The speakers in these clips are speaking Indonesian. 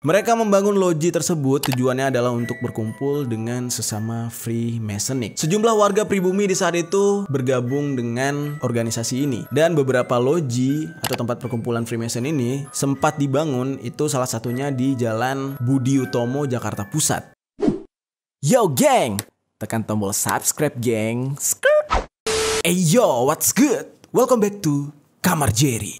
Mereka membangun loji tersebut tujuannya adalah untuk berkumpul dengan sesama Freemasonic. Sejumlah warga pribumi di saat itu bergabung dengan organisasi ini, dan beberapa loji atau tempat perkumpulan Freemason ini sempat dibangun, itu salah satunya di Jalan Budi Utomo, Jakarta Pusat. Yo geng, tekan tombol subscribe geng. Hey yo, what's good? Welcome back to Kamar Jerry.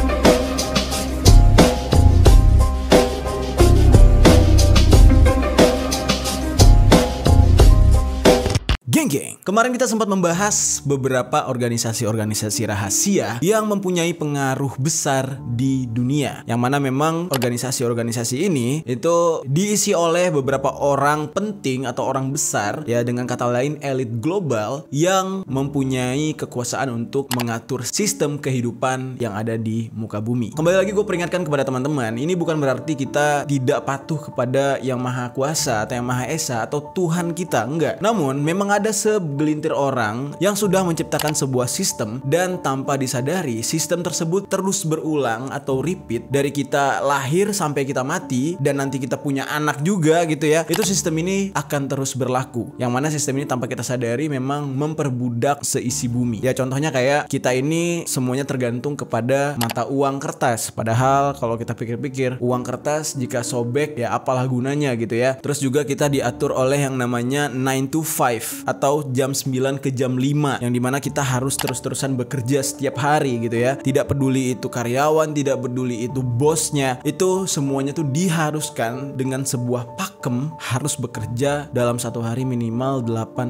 Geng, kemarin kita sempat membahas beberapa organisasi-organisasi rahasia yang mempunyai pengaruh besar di dunia. Yang mana memang organisasi-organisasi ini itu diisi oleh beberapa orang penting atau orang besar, ya dengan kata lain elit global yang mempunyai kekuasaan untuk mengatur sistem kehidupan yang ada di muka bumi. Kembali lagi gue peringatkan kepada teman-teman, ini bukan berarti kita tidak patuh kepada yang maha kuasa atau yang maha esa atau Tuhan kita, enggak. Namun memang ada segelintir orang yang sudah menciptakan sebuah sistem, dan tanpa disadari sistem tersebut terus berulang atau repeat dari kita lahir sampai kita mati, dan nanti kita punya anak juga gitu ya. Itu sistem ini akan terus berlaku, yang mana sistem ini tanpa kita sadari memang memperbudak seisi bumi. Ya contohnya kayak kita ini semuanya tergantung kepada mata uang kertas, padahal kalau kita pikir-pikir uang kertas jika sobek ya apalah gunanya gitu ya. Terus juga kita diatur oleh yang namanya 9 to 5 atau jam 9 ke jam 5, yang dimana kita harus terus-terusan bekerja setiap hari gitu ya. Tidak peduli itu karyawan, tidak peduli itu bosnya, itu semuanya tuh diharuskan dengan sebuah pakem harus bekerja dalam satu hari minimal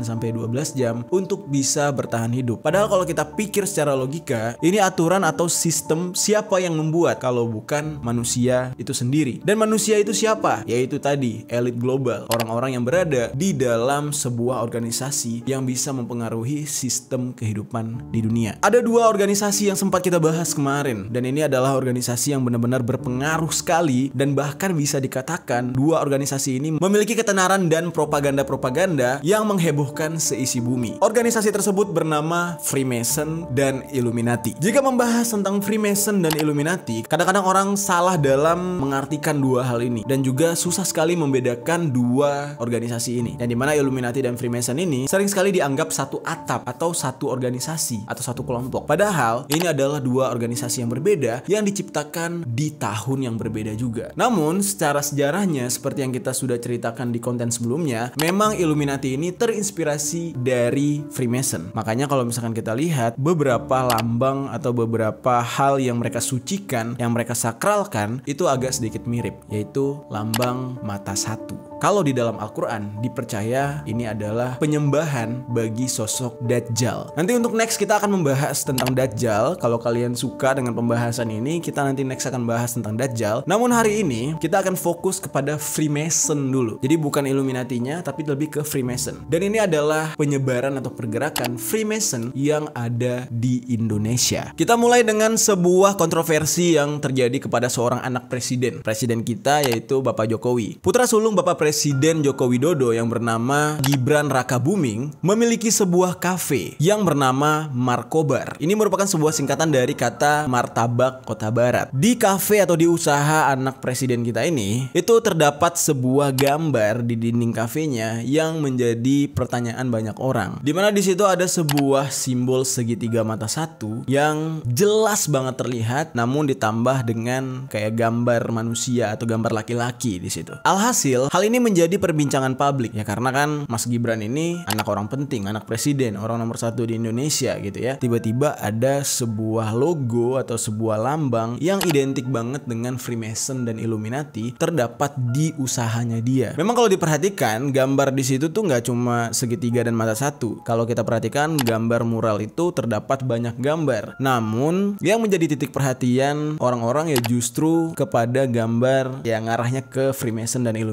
8-12 jam untuk bisa bertahan hidup. Padahal kalau kita pikir secara logika, ini aturan atau sistem siapa yang membuat kalau bukan manusia itu sendiri. Dan manusia itu siapa? Yaitu tadi elit global, orang-orang yang berada di dalam sebuah organisasi yang bisa mempengaruhi sistem kehidupan di dunia. Ada dua organisasi yang sempat kita bahas kemarin, dan ini adalah organisasi yang benar-benar berpengaruh sekali, dan bahkan bisa dikatakan dua organisasi ini memiliki ketenaran dan propaganda-propaganda yang menghebohkan seisi bumi. Organisasi tersebut bernama Freemason dan Illuminati. Jika membahas tentang Freemason dan Illuminati, kadang-kadang orang salah dalam mengartikan dua hal ini, dan juga susah sekali membedakan dua organisasi ini. Yang dimana Illuminati dan Freemason ini sering sekali dianggap satu atap atau satu organisasi atau satu kelompok. Padahal ini adalah dua organisasi yang berbeda yang diciptakan di tahun yang berbeda juga. Namun secara sejarahnya, seperti yang kita sudah ceritakan di konten sebelumnya, memang Illuminati ini terinspirasi dari Freemason. Makanya kalau misalkan kita lihat beberapa lambang atau beberapa hal yang mereka sucikan, yang mereka sakralkan, itu agak sedikit mirip, yaitu lambang mata satu. Kalau di dalam Al-Quran dipercaya ini adalah penyembahan bagi sosok Dajjal. Nanti untuk next kita akan membahas tentang Dajjal. Kalau kalian suka dengan pembahasan ini, kita nanti next akan bahas tentang Dajjal. Namun hari ini kita akan fokus kepada Freemason dulu. Jadi bukan Illuminatinya, tapi lebih ke Freemason. Dan ini adalah penyebaran atau pergerakan Freemason yang ada di Indonesia. Kita mulai dengan sebuah kontroversi yang terjadi kepada seorang anak presiden kita, yaitu Bapak Jokowi. Putra sulung Bapak Presiden Joko Widodo yang bernama Gibran Rakabuming memiliki sebuah kafe yang bernama Markobar. Ini merupakan sebuah singkatan dari kata martabak Kota Barat. Di kafe atau di usaha anak presiden kita ini, itu terdapat sebuah gambar di dinding kafenya yang menjadi pertanyaan banyak orang. Dimana di situ ada sebuah simbol segitiga mata satu yang jelas banget terlihat, namun ditambah dengan kayak gambar manusia atau gambar laki-laki di situ. Alhasil, hal ini menjadi perbincangan publik ya, karena kan Mas Gibran ini anak orang penting, anak presiden, orang nomor satu di Indonesia gitu ya. Tiba-tiba ada sebuah logo atau sebuah lambang yang identik banget dengan Freemason dan Illuminati terdapat di usahanya dia. Memang kalau diperhatikan gambar di situ tuh nggak cuma segitiga dan mata satu. Kalau kita perhatikan gambar mural itu terdapat banyak gambar. Namun yang menjadi titik perhatian orang-orang ya justru kepada gambar yang ngarahnya ke Freemason dan Illuminati tersebut.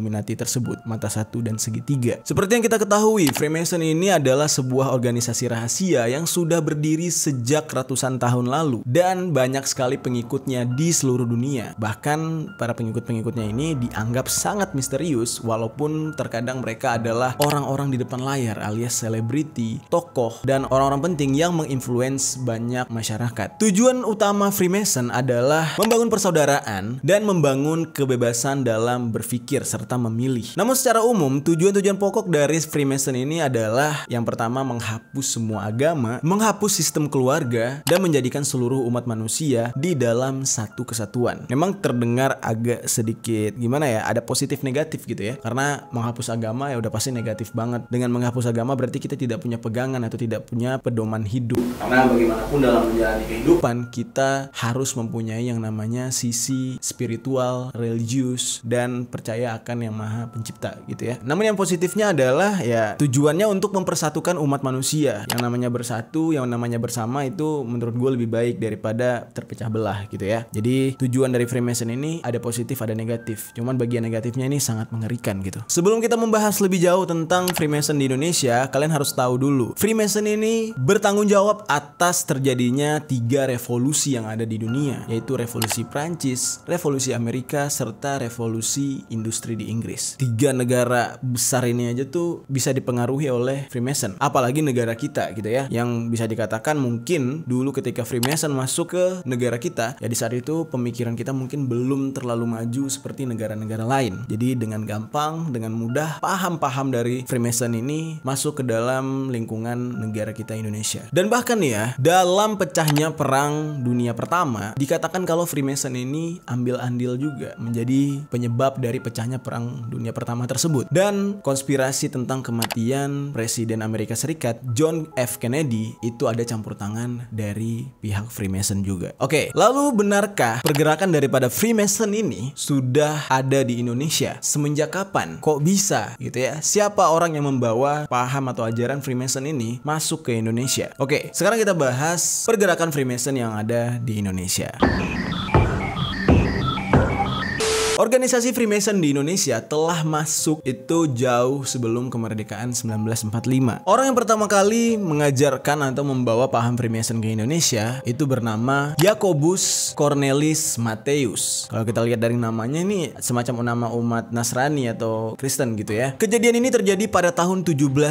tersebut, mata satu dan segitiga. Seperti yang kita ketahui, Freemason ini adalah sebuah organisasi rahasia yang sudah berdiri sejak ratusan tahun lalu dan banyak sekali pengikutnya di seluruh dunia. Bahkan para pengikut-pengikutnya ini dianggap sangat misterius, walaupun terkadang mereka adalah orang-orang di depan layar alias selebriti, tokoh, dan orang-orang penting yang menginfluence banyak masyarakat. Tujuan utama Freemason adalah membangun persaudaraan dan membangun kebebasan dalam berpikir serta memilih. Namun secara umum, tujuan-tujuan pokok dari Freemason ini adalah yang pertama, menghapus semua agama, menghapus sistem keluarga, dan menjadikan seluruh umat manusia di dalam satu kesatuan. Memang terdengar agak sedikit gimana ya, ada positif negatif gitu ya, karena menghapus agama ya udah pasti negatif banget. Dengan menghapus agama berarti kita tidak punya pegangan atau tidak punya pedoman hidup, karena bagaimanapun dalam menjalani kehidupan kita harus mempunyai yang namanya sisi spiritual, religius, dan percaya akan yang maha pencipta gitu ya. Namun yang positifnya adalah ya tujuannya untuk mempersatukan umat manusia. Yang namanya bersatu, yang namanya bersama itu menurut gue lebih baik daripada terpecah belah gitu ya. Jadi tujuan dari Freemason ini ada positif ada negatif, cuman bagian negatifnya ini sangat mengerikan gitu. Sebelum kita membahas lebih jauh tentang Freemason di Indonesia, kalian harus tahu dulu Freemason ini bertanggung jawab atas terjadinya 3 revolusi yang ada di dunia, yaitu revolusi Prancis, revolusi Amerika, serta revolusi industri di Inggris. 3 negara besar ini aja tuh bisa dipengaruhi oleh Freemason, apalagi negara kita gitu ya, yang bisa dikatakan mungkin dulu ketika Freemason masuk ke negara kita, ya di saat itu pemikiran kita mungkin belum terlalu maju seperti negara-negara lain. Jadi dengan gampang, dengan mudah, paham-paham dari Freemason ini masuk ke dalam lingkungan negara kita Indonesia. Dan bahkan ya, dalam pecahnya perang dunia pertama, dikatakan kalau Freemason ini ambil andil juga menjadi penyebab dari pecahnya perang dunia pertama tersebut. Dan konspirasi tentang kematian Presiden Amerika Serikat John F. Kennedy itu ada campur tangan dari pihak Freemason juga. Oke, lalu benarkah pergerakan daripada Freemason ini sudah ada di Indonesia? Semenjak kapan? Kok bisa gitu ya? Siapa orang yang membawa paham atau ajaran Freemason ini masuk ke Indonesia? Oke, sekarang kita bahas pergerakan Freemason yang ada di Indonesia. Organisasi Freemason di Indonesia telah masuk itu jauh sebelum kemerdekaan 1945. Orang yang pertama kali mengajarkan atau membawa paham Freemason ke Indonesia itu bernama Jacobus Cornelis Matthäus. Kalau kita lihat dari namanya ini semacam nama umat Nasrani atau Kristen gitu ya. Kejadian ini terjadi pada tahun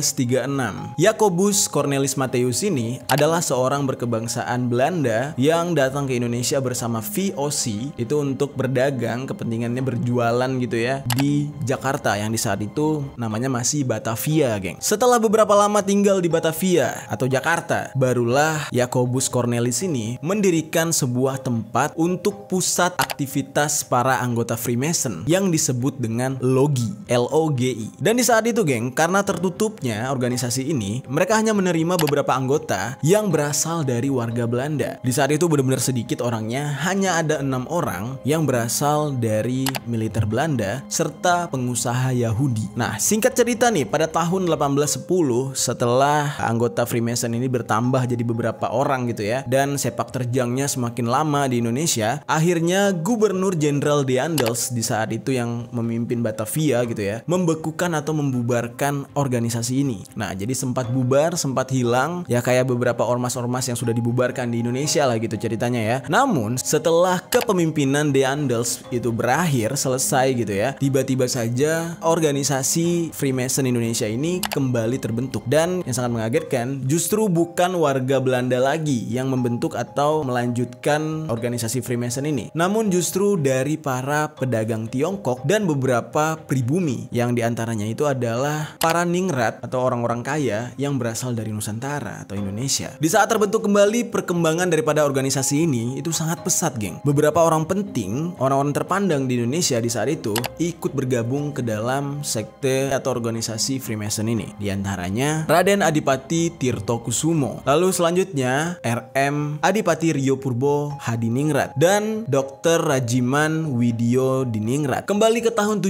1736. Jacobus Cornelis Matthäus ini adalah seorang berkebangsaan Belanda yang datang ke Indonesia bersama VOC itu untuk berdagang, kepentingannya berjualan gitu ya di Jakarta yang di saat itu namanya masih Batavia, geng. Setelah beberapa lama tinggal di Batavia atau Jakarta, barulah Jacobus Cornelis ini mendirikan sebuah tempat untuk pusat aktivitas para anggota Freemason yang disebut dengan Logi, LOGI. Dan di saat itu, geng, karena tertutupnya organisasi ini, mereka hanya menerima beberapa anggota yang berasal dari warga Belanda. Di saat itu benar-benar sedikit orangnya, hanya ada 6 orang yang berasal dari militer Belanda serta pengusaha Yahudi. Nah, singkat cerita nih, pada tahun 1810 setelah anggota Freemason ini bertambah jadi beberapa orang gitu ya, dan sepak terjangnya semakin lama di Indonesia, akhirnya Gubernur Jenderal De Andelst di saat itu yang memimpin Batavia gitu ya, membekukan atau membubarkan organisasi ini. Nah, jadi sempat bubar, sempat hilang, ya kayak beberapa ormas-ormas yang sudah dibubarkan di Indonesia lah gitu ceritanya ya. Namun, setelah kepemimpinan De Andelst itu berakhir, selesai gitu ya, tiba-tiba saja organisasi Freemason Indonesia ini kembali terbentuk. Dan yang sangat mengagetkan, justru bukan warga Belanda lagi yang membentuk atau melanjutkan organisasi Freemason ini, namun justru dari para pedagang Tiongkok dan beberapa pribumi, yang diantaranya itu adalah para ningrat atau orang-orang kaya yang berasal dari Nusantara atau Indonesia. Di saat terbentuk kembali, perkembangan daripada organisasi ini itu sangat pesat, geng. Beberapa orang penting, orang-orang terpandang di Indonesia di saat itu ikut bergabung ke dalam sekte atau organisasi Freemason ini. Di antaranya Raden Adipati Tirtokusumo, lalu selanjutnya RM Adipati Rio Purbo Hadiningrat, dan Dr. Rajiman Widyo Diningrat. Kembali ke tahun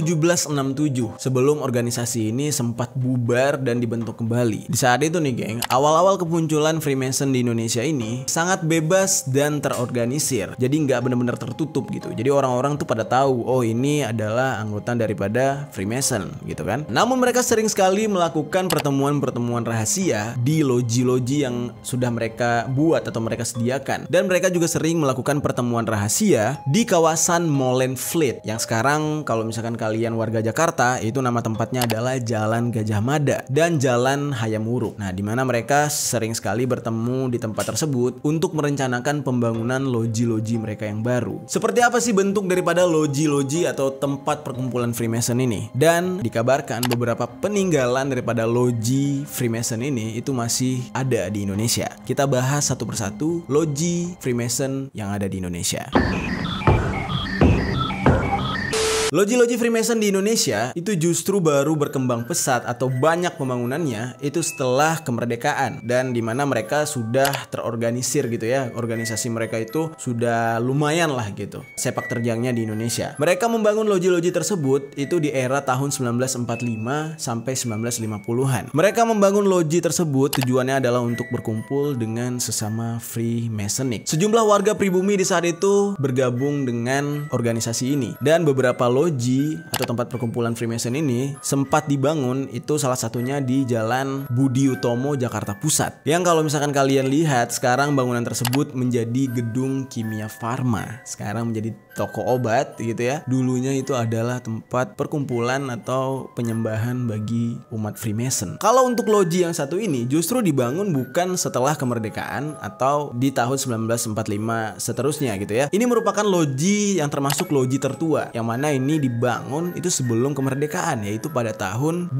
1767 sebelum organisasi ini sempat bubar dan dibentuk kembali. Di saat itu nih, geng, awal-awal kemunculan Freemason di Indonesia ini sangat bebas dan terorganisir. Jadi nggak benar-benar tertutup gitu. Jadi orang-orang tuh pada tahu tahu, oh ini adalah anggota daripada Freemason gitu kan. Namun mereka sering sekali melakukan pertemuan-pertemuan rahasia di loji-loji yang sudah mereka buat atau mereka sediakan. Dan mereka juga sering melakukan pertemuan rahasia di kawasan Molenvliet yang sekarang kalau misalkan kalian warga Jakarta, itu nama tempatnya adalah Jalan Gajah Mada dan Jalan Hayam Wuruk. Nah, di mana mereka sering sekali bertemu di tempat tersebut untuk merencanakan pembangunan loji-loji mereka yang baru. Seperti apa sih bentuk daripada loji-loji atau tempat perkumpulan Freemason ini? Dan dikabarkan beberapa peninggalan daripada loji Freemason ini itu masih ada di Indonesia. Kita bahas satu persatu loji Freemason yang ada di Indonesia. Loji-loji Freemason di Indonesia itu justru baru berkembang pesat atau banyak pembangunannya itu setelah kemerdekaan, dan dimana mereka sudah terorganisir gitu ya. Organisasi mereka itu sudah lumayan lah gitu sepak terjangnya di Indonesia. Mereka membangun loji-loji tersebut itu di era tahun 1945 sampai 1950-an. Mereka membangun loji tersebut tujuannya adalah untuk berkumpul dengan sesama Freemasonic. Sejumlah warga pribumi di saat itu bergabung dengan organisasi ini, dan beberapa loji atau tempat perkumpulan Freemason ini sempat dibangun, itu salah satunya di Jalan Budi Utomo, Jakarta Pusat. Yang kalau misalkan kalian lihat sekarang bangunan tersebut menjadi gedung Kimia Farma, sekarang menjadi toko obat gitu ya. Dulunya itu adalah tempat perkumpulan atau penyembahan bagi umat Freemason. Kalau untuk loji yang satu ini justru dibangun bukan setelah kemerdekaan atau di tahun 1945 seterusnya gitu ya. Ini merupakan loji yang termasuk loji tertua, yang mana ini dibangun itu sebelum kemerdekaan, yaitu pada tahun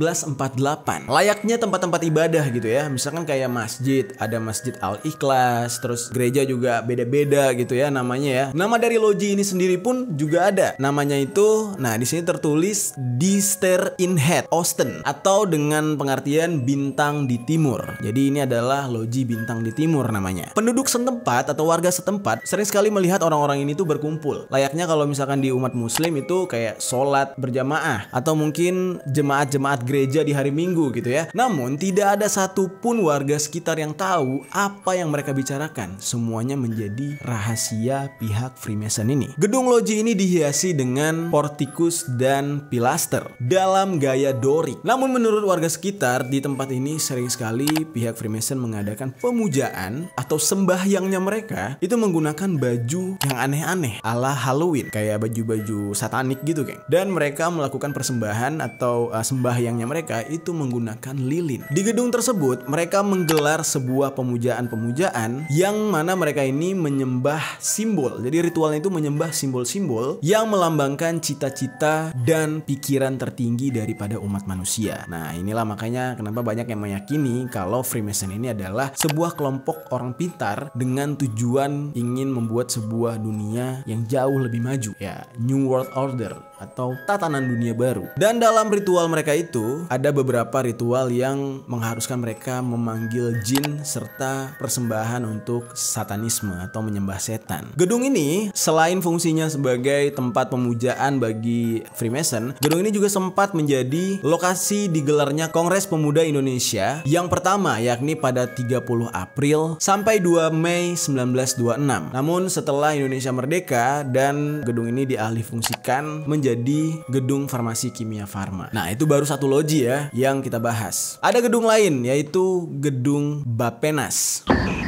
1848. Layaknya tempat-tempat ibadah gitu ya. Misalkan kayak masjid, ada Masjid Al-Ikhlas, terus gereja juga beda-beda gitu ya namanya ya. Nama dari loji ini sendiri pun juga ada. Namanya itu, nah di sini tertulis Die Ster in Het Oosten, atau dengan pengertian bintang di timur. Jadi ini adalah loji bintang di timur namanya. Penduduk setempat atau warga setempat sering sekali melihat orang-orang ini tuh berkumpul. Layaknya kalau misalkan di umat muslim itu kayak sholat berjamaah atau mungkin jemaat-jemaat gereja di hari Minggu gitu ya. Namun tidak ada satupun warga sekitar yang tahu apa yang mereka bicarakan. Semuanya menjadi rahasia pihak Freemason ini. Gedung loji ini dihiasi dengan portikus dan pilaster dalam gaya Dorik. Namun menurut warga sekitar di tempat ini sering sekali pihak Freemason mengadakan pemujaan atau sembahyangnya mereka itu menggunakan baju yang aneh-aneh ala Halloween, kayak baju-baju satanik gitu geng. Dan mereka melakukan persembahan atau sembahyangnya mereka itu menggunakan lilin. Di gedung tersebut mereka menggelar sebuah pemujaan-pemujaan yang mana mereka ini menyembah simbol. Jadi ritualnya itu menyembah simbol-simbol yang melambangkan cita-cita dan pikiran tertinggi daripada umat manusia. Nah inilah makanya kenapa banyak yang meyakini kalau Freemason ini adalah sebuah kelompok orang pintar dengan tujuan ingin membuat sebuah dunia yang jauh lebih maju ya, New World Order atau tatanan dunia baru. Dan dalam ritual mereka itu ada beberapa ritual yang mengharuskan mereka memanggil jin serta persembahan untuk satanisme atau menyembah setan. Gedung ini selain fungsinya sebagai tempat pemujaan bagi Freemason, gedung ini juga sempat menjadi lokasi digelarnya Kongres Pemuda Indonesia yang pertama, yakni pada 30 April sampai 2 Mei 1926. Namun setelah Indonesia merdeka dan gedung ini dialihfungsikan menjadi gedung Farmasi Kimia Farma. Nah itu baru satu loji ya yang kita bahas. Ada gedung lain yaitu gedung Bapenas.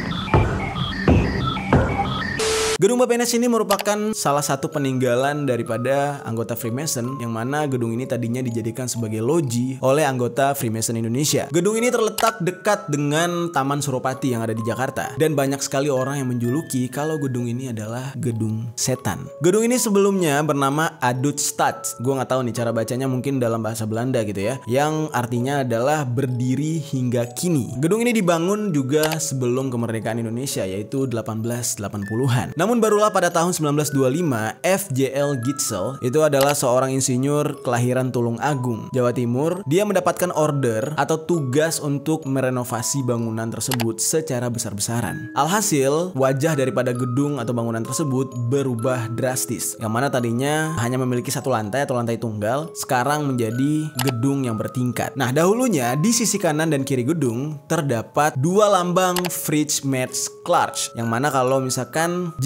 Gedung Bapenas ini merupakan salah satu peninggalan daripada anggota Freemason, yang mana gedung ini tadinya dijadikan sebagai loji oleh anggota Freemason Indonesia. Gedung ini terletak dekat dengan Taman Suropati yang ada di Jakarta, dan banyak sekali orang yang menjuluki kalau gedung ini adalah gedung setan. Gedung ini sebelumnya bernama Adutstad. Gue nggak tahu nih cara bacanya, mungkin dalam bahasa Belanda gitu ya, yang artinya adalah berdiri hingga kini. Gedung ini dibangun juga sebelum kemerdekaan Indonesia, yaitu 1880-an. Namun barulah pada tahun 1925 FJL Gitzel itu adalah seorang insinyur kelahiran Tulung Agung, Jawa Timur. Dia mendapatkan order atau tugas untuk merenovasi bangunan tersebut secara besar-besaran. Alhasil wajah daripada gedung atau bangunan tersebut berubah drastis, yang mana tadinya hanya memiliki satu lantai atau lantai tunggal, sekarang menjadi gedung yang bertingkat. Nah dahulunya di sisi kanan dan kiri gedung terdapat dua lambang Frits Metz Clark, yang mana kalau misalkan jika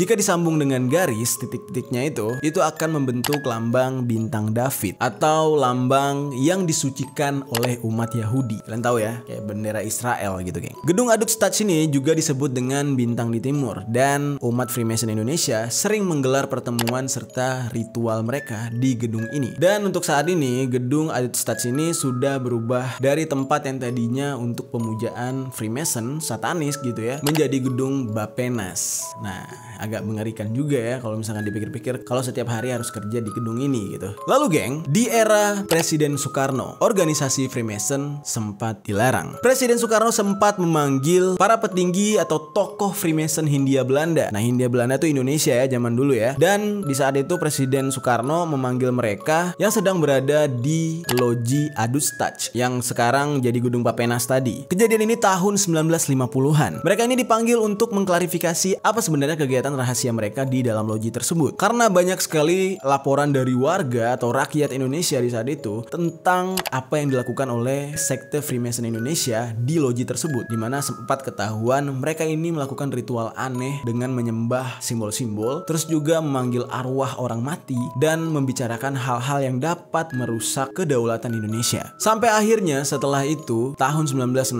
jika disambung dengan garis titik-titiknya itu akan membentuk lambang bintang David atau lambang yang disucikan oleh umat Yahudi. Kalian tahu ya, kayak bendera Israel gitu, geng. Gedung Adux Touch ini juga disebut dengan bintang di timur, dan umat Freemason Indonesia sering menggelar pertemuan serta ritual mereka di gedung ini. Dan untuk saat ini gedung Adux Touch ini sudah berubah dari tempat yang tadinya untuk pemujaan Freemason satanis gitu ya, menjadi gedung Bapenas. Nah, agak mengerikan juga ya kalau misalkan dipikir-pikir kalau setiap hari harus kerja di gedung ini gitu. Lalu geng, di era Presiden Soekarno, organisasi Freemason sempat dilarang. Presiden Soekarno sempat memanggil para petinggi atau tokoh Freemason Hindia Belanda. Nah, Hindia Belanda itu Indonesia ya zaman dulu ya. Dan di saat itu Presiden Soekarno memanggil mereka yang sedang berada di Loji Adux Touch yang sekarang jadi gedung Bapenas tadi. Kejadian ini tahun 1950-an. Mereka ini dipanggil untuk mengklarifikasi apa sebenarnya kegiatan rahasia mereka di dalam loji tersebut. Karena banyak sekali laporan dari warga atau rakyat Indonesia di saat itu tentang apa yang dilakukan oleh sekte Freemason Indonesia di loji tersebut, dimana sempat ketahuan mereka ini melakukan ritual aneh dengan menyembah simbol-simbol, terus juga memanggil arwah orang mati dan membicarakan hal-hal yang dapat merusak kedaulatan Indonesia. Sampai akhirnya setelah itu tahun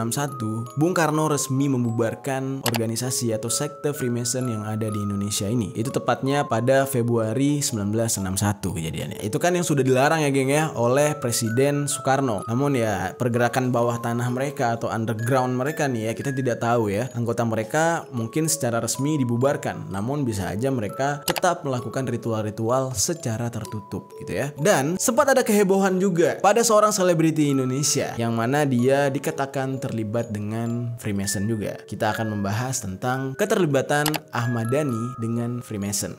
1961 Bung Karno resmi membubarkan organisasi atau sekte Freemason yang ada di Indonesia ini. Itu tepatnya pada Februari 1961 kejadiannya. Itu kan yang sudah dilarang ya geng ya oleh Presiden Soekarno. Namun ya pergerakan bawah tanah mereka atau underground mereka nih ya, kita tidak tahu ya. Anggota mereka mungkin secara resmi dibubarkan, namun bisa aja mereka tetap melakukan ritual-ritual secara tertutup gitu ya. Dan sempat ada kehebohan juga pada seorang selebriti Indonesia yang mana dia dikatakan terlibat dengan Freemason juga. Kita akan membahas tentang keterlibatan Ahmad Dhani dengan Freemason.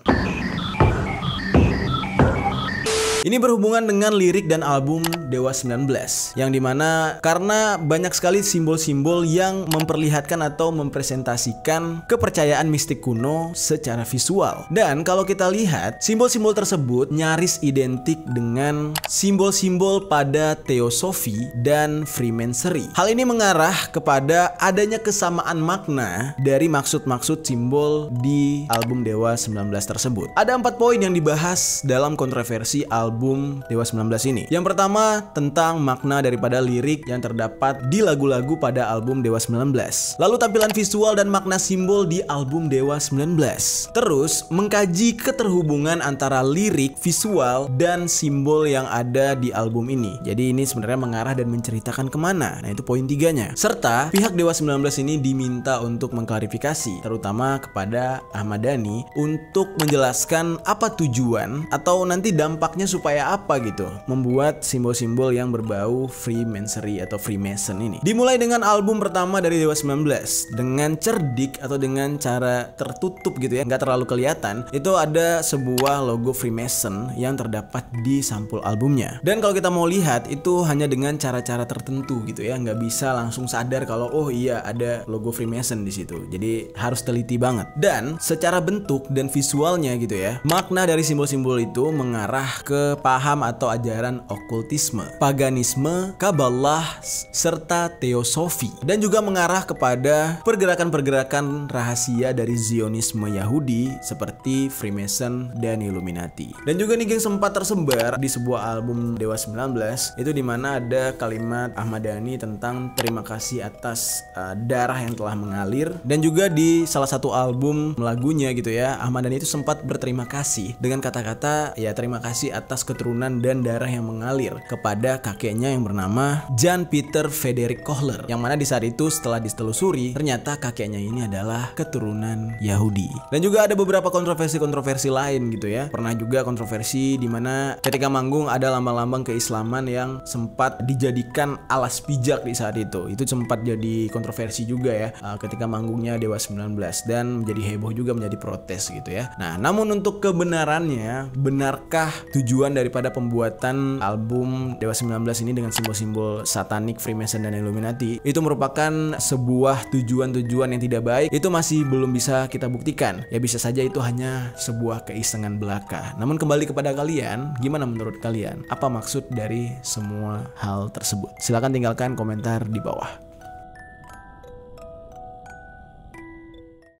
Ini berhubungan dengan lirik dan album Dewa 19, yang dimana karena banyak sekali simbol-simbol yang memperlihatkan atau mempresentasikan kepercayaan mistik kuno secara visual. Dan kalau kita lihat, simbol-simbol tersebut nyaris identik dengan simbol-simbol pada Teosofi dan Freemasonry. Hal ini mengarah kepada adanya kesamaan makna dari maksud-maksud simbol di album Dewa 19 tersebut. Ada 4 poin yang dibahas dalam kontroversi album Dewa 19 ini. Yang pertama tentang makna daripada lirik yang terdapat di lagu-lagu pada album Dewa 19. Lalu tampilan visual dan makna simbol di album Dewa 19. Terus mengkaji keterhubungan antara lirik, visual, dan simbol yang ada di album ini. Jadi ini sebenarnya mengarah dan menceritakan kemana. Nah itu poin 3-nya. Serta pihak Dewa 19 ini diminta untuk mengklarifikasi, terutama kepada Ahmad Dhani, untuk menjelaskan apa tujuan atau nanti dampaknya supaya apa gitu membuat simbol-simbol yang berbau Freemasonry atau Freemason ini. Dimulai dengan album pertama dari Dewa 19 dengan cerdik atau dengan cara tertutup gitu ya, nggak terlalu kelihatan, itu ada sebuah logo Freemason yang terdapat di sampul albumnya. Dan kalau kita mau lihat itu hanya dengan cara-cara tertentu gitu ya, nggak bisa langsung sadar kalau oh iya ada logo Freemason di situ. Jadi harus teliti banget. Dan secara bentuk dan visualnya gitu ya, makna dari simbol-simbol itu mengarah ke paham atau ajaran okultisme, paganisme, kabalah, serta teosofi, dan juga mengarah kepada pergerakan-pergerakan rahasia dari Zionisme Yahudi seperti Freemason dan Illuminati. Dan juga nih geng sempat tersebar di sebuah album Dewa 19 itu dimana ada kalimat Ahmad Dhani tentang terima kasih atas darah yang telah mengalir, dan juga di salah satu album lagunya gitu ya, Ahmad Dhani itu sempat berterima kasih dengan kata-kata ya terima kasih atas keturunan dan darah yang mengalir kepada kakeknya yang bernama Jan Peter Frederick Kohler, yang mana di saat itu setelah ditelusuri ternyata kakeknya ini adalah keturunan Yahudi. Dan juga ada beberapa kontroversi lain gitu ya. Pernah juga kontroversi di mana ketika manggung ada lambang-lambang keislaman yang sempat dijadikan alas pijak di saat itu. Itu sempat jadi kontroversi juga ya ketika manggungnya Dewa 19, dan menjadi heboh juga, menjadi protes gitu ya. Nah, namun untuk kebenarannya, benarkah tujuan daripada pembuatan album Dewa 19 ini dengan simbol-simbol satanik, Freemason, dan Illuminati itu merupakan sebuah tujuan-tujuan yang tidak baik? Itu masih belum bisa kita buktikan. Ya bisa saja itu hanya sebuah keisengan belaka. Namun kembali kepada kalian, gimana menurut kalian? Apa maksud dari semua hal tersebut? Silahkan tinggalkan komentar di bawah.